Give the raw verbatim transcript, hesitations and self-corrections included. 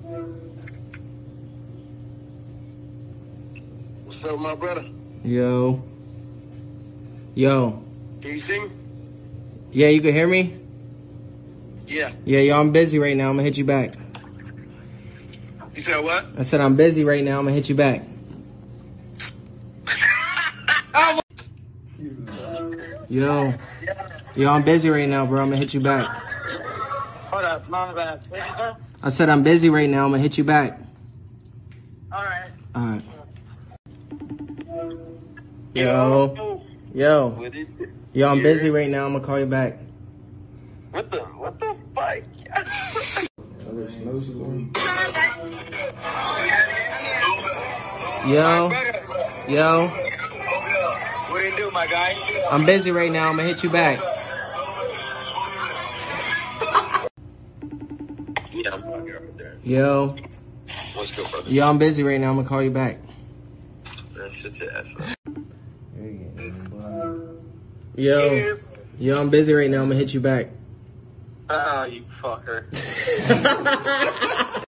What's up, my brother? Yo. Yo. Can you see me? Yeah, you can hear me? Yeah. Yeah, yo, I'm busy right now. I'm gonna hit you back. You said what? I said I'm busy right now. I'm gonna hit you back. Oh, yo. Yo, I'm busy right now, bro. I'm gonna hit you back. Hold up, my bad. What you say? I said I'm busy right now. I'm gonna hit you back. All right. All right. Yo. Yo. What is it? Yo, I'm Yeah. busy right now. I'm gonna call you back. What the, what the fuck? Yo. Yo. What do you do, my guy? I'm busy right now. I'm gonna hit you back. Yeah, I'm talking over there. Yo. What's good, brother? Yo, I'm busy right now. I'm gonna call you back. Man, shut your ass up. Yo. Yo, I'm busy right now. I'm gonna hit you back. Oh, you fucker.